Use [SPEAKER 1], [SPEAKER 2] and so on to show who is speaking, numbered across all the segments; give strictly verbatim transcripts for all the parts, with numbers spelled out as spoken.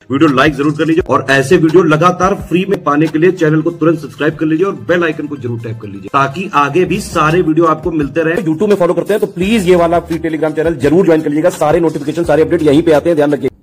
[SPEAKER 1] Video like जरूर कर लीजिए और ऐसे वीडियो लगातार फ्री में पाने के लिए चैनल को तुरंत सब्सक्राइब कर लीजिए और बेल आइकन को जरूर टैप कर लीजिए ताकि आगे भी सारे वीडियो आपको मिलते रहे। यूट्यूब में फॉलो करते हैं तो प्लीज ये वाला फ्री टेलीग्राम चैनल जरूर ज्वाइन कर लीजिएगा। सारे नोटिफिकेशन सारे अपडेट यहीं पे आते हैं, ध्यान रखिए।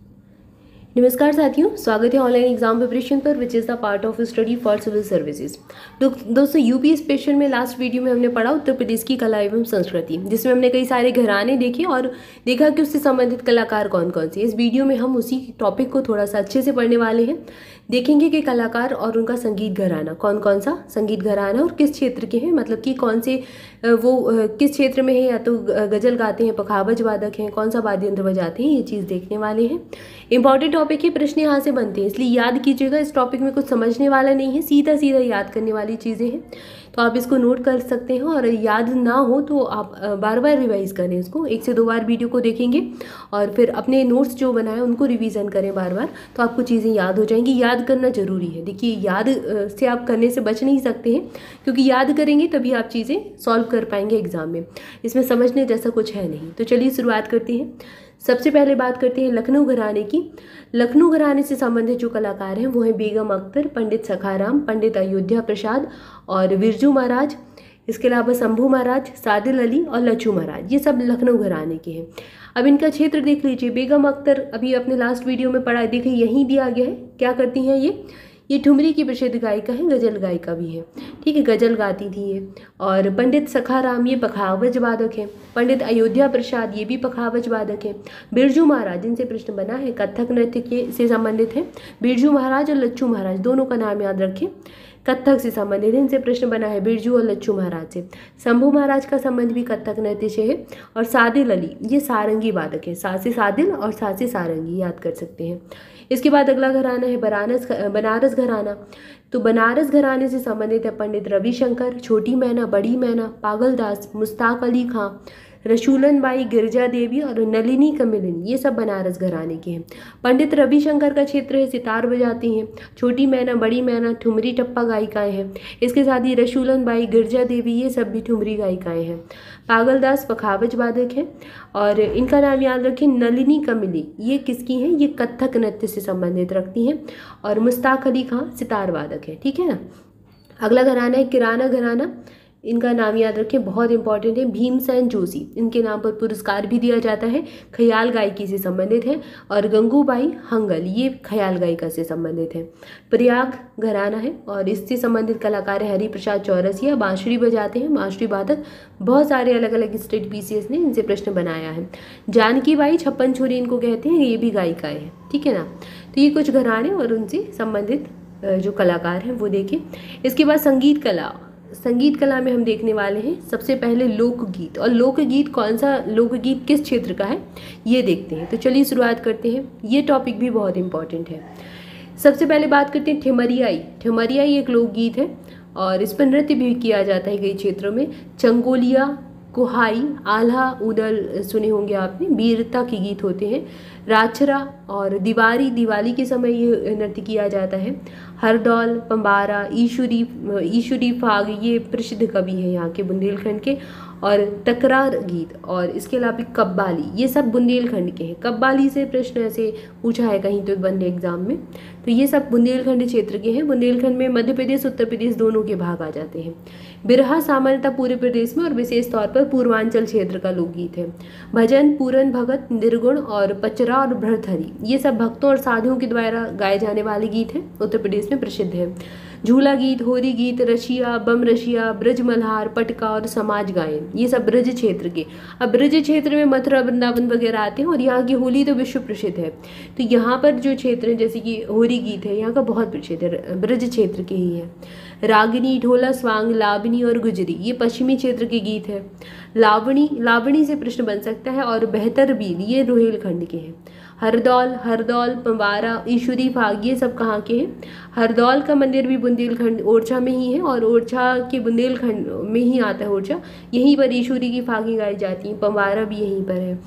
[SPEAKER 2] नमस्कार साथियों, स्वागत है ऑनलाइन एग्जाम प्रिपरेशन पर which is the part of study for civil services. तो दोस्तों यूपी स्पेशल में लास्ट वीडियो में हमने पढ़ा उत्तर प्रदेश की कला एवं संस्कृति, जिसमें हमने कई सारे घराने देखे और देखा कि उससे संबंधित कलाकार कौन कौन से। इस वीडियो में हम उसी टॉपिक को थोड़ा सा अच्छे से पढ़ने वाले हैं। देखेंगे कि कलाकार और उनका संगीत घराना कौन कौन सा संगीत घराना और किस क्षेत्र के हैं, मतलब कि कौन से वो किस क्षेत्र में है, या तो गजल गाते हैं, पखावज वादक हैं, कौन सा वाद्य यंत्र बजाते हैं, ये चीज़ देखने वाले हैं। इंपॉर्टेंट टॉपिक है, प्रश्न यहाँ से बनते हैं, इसलिए याद कीजिएगा। इस टॉपिक में कुछ समझने वाला नहीं है, सीधा सीधा याद करने वाली चीज़ें हैं, तो आप इसको नोट कर सकते हैं। और याद ना हो तो आप बार बार रिवाइज करें, इसको एक से दो बार वीडियो को देखेंगे और फिर अपने नोट्स जो बनाए उनको रिवीजन करें बार बार, तो आपको चीज़ें याद हो जाएंगी। याद करना जरूरी है। देखिए, याद से आप करने से बच नहीं सकते हैं, क्योंकि याद करेंगे तभी आप चीज़ें सॉल्व कर पाएंगे एग्जाम में। इसमें समझने जैसा कुछ है नहीं। तो चलिए शुरुआत करते हैं। सबसे पहले बात करते हैं लखनऊ घराने की। लखनऊ घराने से संबंधित जो कलाकार हैं वो हैं बेगम अख्तर, पंडित सखाराम, पंडित अयोध्या प्रसाद और बिरजू महाराज। इसके अलावा शंभू महाराज, सादिल अली और लच्छू महाराज, ये सब लखनऊ घराने के हैं। अब इनका क्षेत्र देख लीजिए। बेगम अख्तर अभी अपने लास्ट वीडियो में पढ़ा, देखिए यहीं दिया गया है। क्या करती हैं ये ये ठुमरी की प्रसिद्ध गायिका है, गजल गायिका भी है, ठीक है, गजल गाती थी ये। और पंडित सखाराम ये पखावज वादक हैं। पंडित अयोध्या प्रसाद ये भी पखावज वादक हैं। बिरजू महाराज, इनसे प्रश्न बना है, कथक नृत्य के से संबंधित हैं। बिरजू महाराज और लच्छू महाराज दोनों का नाम याद रखें, कथक से संबंधित है, इनसे प्रश्न बना है बिरजू और लच्छू महाराज से। शंभू महाराज का संबंध भी कथक नृत्य से है। और सादिल अली ये सारंगी वादक है, सा से सादिल और सा से सारंगी, याद कर सकते हैं। इसके बाद अगला घराना है बनारस बनारस घराना। तो बनारस घराने से संबंधित है पंडित रविशंकर, छोटी मैना, बड़ी मैना, पागलदास, मुश्ताक अली खां, रसूलन बाई, गिरजा देवी और नलिनी कमिलिनी, ये सब बनारस घराने के हैं। पंडित रविशंकर का क्षेत्र है, सितार बजाती हैं। छोटी मैना, बड़ी मैना ठुमरी टप्पा गायिकाएं हैं। इसके साथ ही रसूलन बाई, गिरजा देवी ये सब भी ठुमरी गायिकाएं हैं। पागलदास पखावज वादक हैं और इनका नाम याद रखें नलिनी कमिली, ये किसकी हैं, ये कथक नृत्य से संबंधित रखती हैं। और मुश्ताक अली खां सितार वादक है, ठीक है ना। अगला घराना है किराना घराना। इनका नाम याद रखें, बहुत इंपॉर्टेंट है, भीमसेन जोशी, इनके नाम पर पुरस्कार भी दिया जाता है, ख्याल गायकी से संबंधित है। और गंगूबाई हंगल ये ख्याल गायिका से संबंधित है। प्रयाग घराना है और इससे संबंधित कलाकार है हरि प्रसाद चौरसिया, बांसुरी बजाते हैं, बांसुरी वादक। बहुत सारे अलग अलग स्टेट पीसीएस ने इनसे प्रश्न बनाया है। जानकी बाई छप्पन छोरी इनको कहते हैं, ये भी गायिकाएँ हैं, ठीक है ना। तो ये कुछ घराने और उनसे संबंधित जो कलाकार हैं वो देखें। इसके बाद संगीत कला। संगीत कला में हम देखने वाले हैं सबसे पहले लोकगीत। और लोकगीत कौन सा लोकगीत किस क्षेत्र का है ये देखते हैं। तो चलिए शुरुआत करते हैं, ये टॉपिक भी बहुत इंपॉर्टेंट है। सबसे पहले बात करते हैं ठेमरियाई। ठेमरियाई एक लोकगीत है और इस पर नृत्य भी किया जाता है कई क्षेत्रों में। चंगोलिया, कुहाई, आल्हा उदल सुने होंगे आपने, वीरता के गीत होते हैं। राछरा और दिवारी, दिवाली के समय ये नृत्य किया जाता है। हरदौल, पंबारा, ईशुरी ईशुरी फाग ये प्रसिद्ध कवि हैं यहाँ के बुंदेलखंड के। और तकरार गीत और इसके अलावा कव्वाली, ये सब बुंदेलखंड के हैं। कव्वाली से प्रश्न ऐसे पूछा है कहीं तो वन एग्जाम में, तो ये सब बुंदेलखंड क्षेत्र के हैं। बुंदेलखंड में मध्य प्रदेश उत्तर प्रदेश दोनों के भाग आ जाते हैं। बिरहा सामान्यतः पूरे प्रदेश में और विशेष तौर पर पूर्वांचल क्षेत्र का लोकगीत है। भजन, पूरन भगत, निर्गुण और पचरा और भरथरी ये सब भक्तों और साधुओं के द्वारा गाए जाने वाले गीत हैं, उत्तर प्रदेश में प्रसिद्ध है। झूला गीत, होरी गीत, रशिया, बम रशिया, ब्रज मल्हार, पटका और समाज गायन ये सब ब्रज क्षेत्र के। अब ब्रज क्षेत्र में मथुरा, वृंदावन वगैरह आते हैं और यहाँ की होली तो विश्व प्रसिद्ध है। तो यहाँ पर जो क्षेत्र है जैसे कि होरी गीत है यहाँ का बहुत प्रसिद्ध है, ब्रज क्षेत्र के ही है। रागिनी, ढोला, स्वांग, लावनी और गुजरी ये पश्चिमी क्षेत्र के गीत है। लावणी, लावणी से प्रश्न बन सकता है। और बेहतर बीन ये रोहिलखंड के हैं। हरदौल, हरदौल, पंबारा, ईशुरी फाग ये सब कहाँ के हैं। हरदौल का मंदिर भी बुंदेलखंड ओरछा में ही है और ओरछा के बुंदेलखंड में ही आता है ओरछा, यहीं पर ईशुरी की फागी गाई जाती हैं। पंबारा भी यहीं पर है।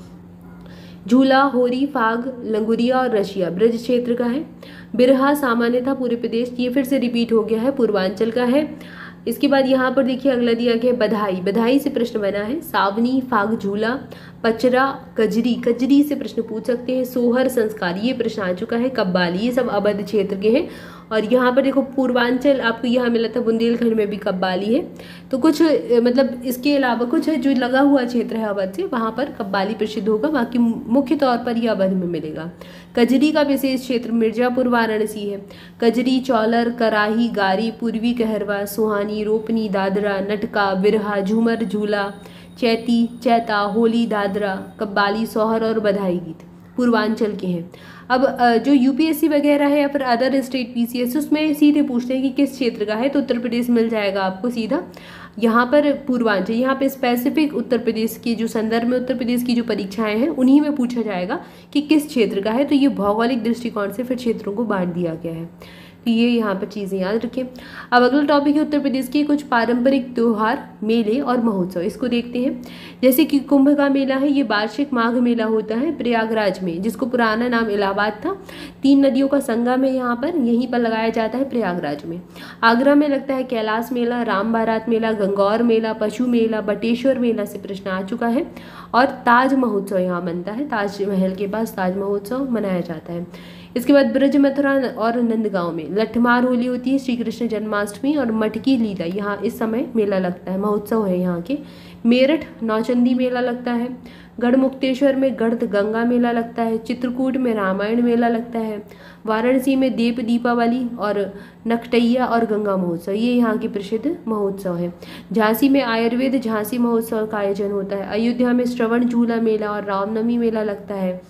[SPEAKER 2] झूला, होरी, फाग, लंगुरिया और रशिया ब्रज क्षेत्र का है। बिरहा सामान्यतः पूरे प्रदेश, ये फिर से रिपीट हो गया है, पूर्वांचल का है। इसके बाद यहाँ पर देखिए अगला दिया गया है बधाई। बधाई से प्रश्न बना है। सावनी, फाग झूला, पचरा, कजरी, कजरी से प्रश्न पूछ सकते हैं। सोहर, संस्कार, ये प्रश्न आ चुका है। कब्बाली, ये सब अवध क्षेत्र के हैं। और यहाँ पर देखो पूर्वांचल आपको यहाँ मिला था, बुंदेलखंड में भी कब्बाली है। तो कुछ मतलब इसके अलावा कुछ है जो लगा हुआ क्षेत्र है अवध से, वहाँ पर कब्बाली प्रसिद्ध होगा, बाकी मुख्य तौर पर ये अवध में मिलेगा। कजरी का विशेष क्षेत्र मिर्जापुर, वाराणसी है। कजरी, चौलर, कराही, गारी, पूर्वी कहरवा, सुहानी, रोपनी, दादरा, नटका, बिरहा, झूमर, झूला, चैती, चैता, होली, दादरा, कब्बाली, सोहर और बधाई गीत पूर्वांचल के हैं। अब जो यूपीएससी वगैरह है या फिर अदर स्टेट पीसीएस, उसमें सीधे पूछते हैं कि किस क्षेत्र का है, तो उत्तर प्रदेश मिल जाएगा आपको सीधा। यहाँ पर पूर्वांचल, यहाँ पे स्पेसिफिक उत्तर प्रदेश की जो संदर्भ में उत्तर प्रदेश की जो परीक्षाएं हैं उन्हीं में पूछा जाएगा कि किस क्षेत्र का है। तो ये भौगोलिक दृष्टिकोण से फिर क्षेत्रों को बांट दिया गया है। तो ये यहाँ पर चीज़ें याद रखें। अब अगला टॉपिक है उत्तर प्रदेश के कुछ पारंपरिक त्योहार, मेले और महोत्सव। इसको देखते हैं। जैसे कि कुंभ का मेला है, ये वार्षिक माघ मेला होता है प्रयागराज में, जिसको पुराना नाम इलाहाबाद था। तीन नदियों का संगम है यहाँ पर, यहीं पर लगाया जाता है प्रयागराज में। आगरा में लगता है कैलाश मेला, राम बारात मेला, गंगौर मेला, पशु मेला, बटेश्वर मेला से प्रश्न आ चुका है। और ताज महोत्सव यहाँ बनता है, ताजमहल के पास ताज महोत्सव मनाया जाता है। इसके बाद ब्रज, मथुरा और नंदगांव में लठमार होली होती है, श्री कृष्ण जन्माष्टमी और मटकी लीला यहाँ इस समय मेला लगता है, महोत्सव है यहाँ के। मेरठ नौचंदी मेला लगता है। गढ़मुक्तेश्वर में गढ़ गंगा मेला लगता है। चित्रकूट में रामायण मेला लगता है। वाराणसी में देव दीपावली और नखटैया और गंगा महोत्सव, ये यहाँ के प्रसिद्ध महोत्सव है। झांसी में आयुर्वेद झांसी महोत्सव का आयोजन होता है। अयोध्या में श्रवण झूला मेला और रामनवमी मेला लगता है।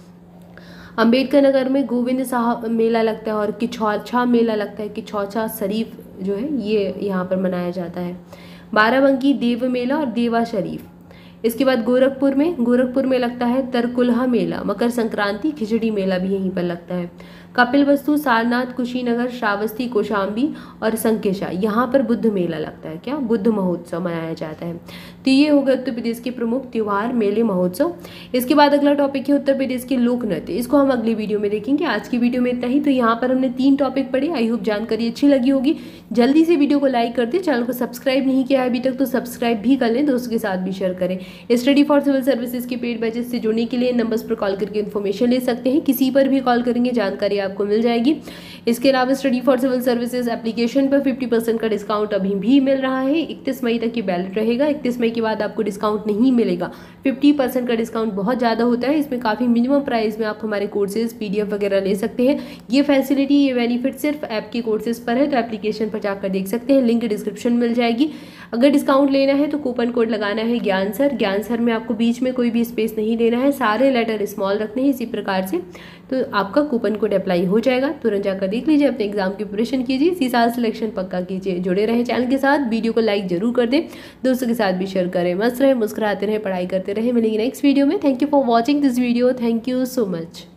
[SPEAKER 2] अंबेडकर नगर में गोविंद साहब मेला लगता है और किछौछा मेला लगता है। किछौछा शरीफ जो है ये यहाँ पर मनाया जाता है। बाराबंकी देव मेला और देवा शरीफ। इसके बाद गोरखपुर में गोरखपुर में लगता है तरकुलहा मेला। मकर संक्रांति खिचड़ी मेला भी यहीं पर लगता है। कपिलवस्तु, सारनाथ, कुशीनगर, श्रावस्ती, कौशाम्बी और संकेशा, यहाँ पर बुद्ध मेला लगता है। क्या? बुद्ध महोत्सव मनाया जाता है। तो ये हो गए उत्तर प्रदेश के प्रमुख त्योहार, मेले, महोत्सव। इसके बाद अगला टॉपिक है उत्तर प्रदेश के लोक नृत्य। इसको हम अगली वीडियो में देखेंगे। आज की वीडियो में इतना ही। तो यहाँ पर हमने तीन टॉपिक पढ़े। आई होप जानकारी अच्छी लगी होगी। जल्दी से वीडियो को लाइक कर दें। चैनल को सब्सक्राइब नहीं किया है अभी तक तो सब्सक्राइब भी कर लें, दोस्तों के साथ भी शेयर करें। स्टडी फॉर सिविल सर्विसेज के पेड बैचेस से जुड़ने के लिए नंबर्स पर कॉल करके इन्फॉर्मेशन ले सकते हैं। किसी पर भी कॉल करेंगे जानकारी आपको मिल जाएगी। इसके अलावा study for civil services application पर फिफ्टी परसेंट का डिस्काउंट अभी भी मिल रहा है। इकतीस मई तक की वैलिड रहेगा। इकतीस मई के बाद आपको डिस्काउंट नहीं मिलेगा। फिफ्टी परसेंट का डिस्काउंट बहुत ज़्यादा होता है। इसमें काफ़ी मिनिमम प्राइस में आप हमारे कोर्सेज पीडीएफ वगैरह ले सकते हैं। ये फैसिलिटी, ये बेनिफिट सिर्फ ऐप के कोर्सेज पर है, तो एप्लीकेशन पर जाकर देख सकते हैं। लिंक डिस्क्रिप्शन मिल जाएगी। अगर डिस्काउंट लेना है तो कूपन कोड लगाना है ज्ञान सर। ज्ञान सर में आपको बीच में कोई भी स्पेस नहीं देना है, सारे लेटर स्मॉल रखने हैं इसी प्रकार से, तो आपका कूपन कोड अप्लाई हो जाएगा। तुरंत जाकर देख लीजिए, अपने एग्जाम की प्रिपरेशन कीजिए, इसी साल सिलेक्शन पक्का कीजिए। जुड़े रहे चैनल के साथ। वीडियो को लाइक जरूर कर दें, दोस्तों के साथ भी शेयर करें। मस्त रहे, मुस्कुराते रहे, पढ़ाई करते रहे। मिलेंगे नेक्स्ट वीडियो में। Thank you for watching this video. Thank you so much.